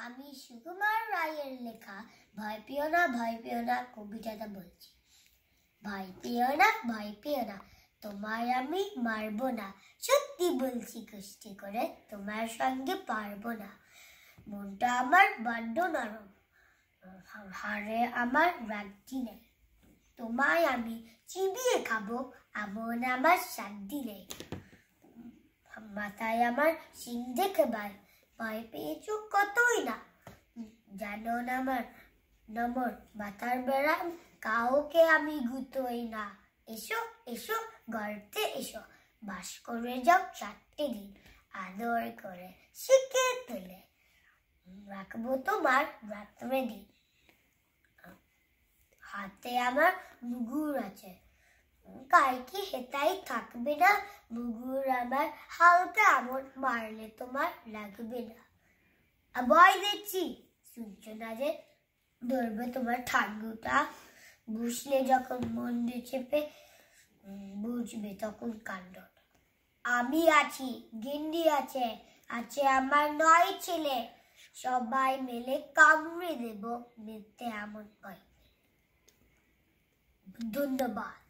আমি সুকুমার রায়ের লেখা ভয় পেও না কবিতাটা বলছি। ভয় পেও না তোমায় আমি মারবো না, সত্যি বলছি কষ্ট করে তোমার সঙ্গে পারবো না। মনটা আমার বড্ড নরম, হাড়ে আমার রাগটি নেই, তোমায় আমি চিবিয়ে খাবো এমন আমার শান্তি নেই। মাথায় আমার সিং দেখে ভয় পেয়েছো কতই না, জানো না আমার নমর মাথার বেড়া, কাউকে আমি গুতোই না। এসো এসো গর্তে এসো, বাস করে যাও 4টে দিন, আদর করে শিখে তুলে রাখবো তোমার রাত্রে দিন। হাতে আমার মুগুর আছে, গায়ে কি হেতাই থাকবে না, মুগুর আমার হালকা আমন মারলে তোমার লাগবে না। ভয় দিচ্ছি শুনছো না যে, ধরবে তোমার ঠান্ডুটা, বুঝলে যখন মন দিয়ে চেপে বুঝবে তখন কাণ্ড। আমি আছি, গিন্ডি আছে, আছে আমার 9 ছেলে, সবাই মিলে কামড়ে দেব মিথ্যে এমন কয়। ধন্যবাদ।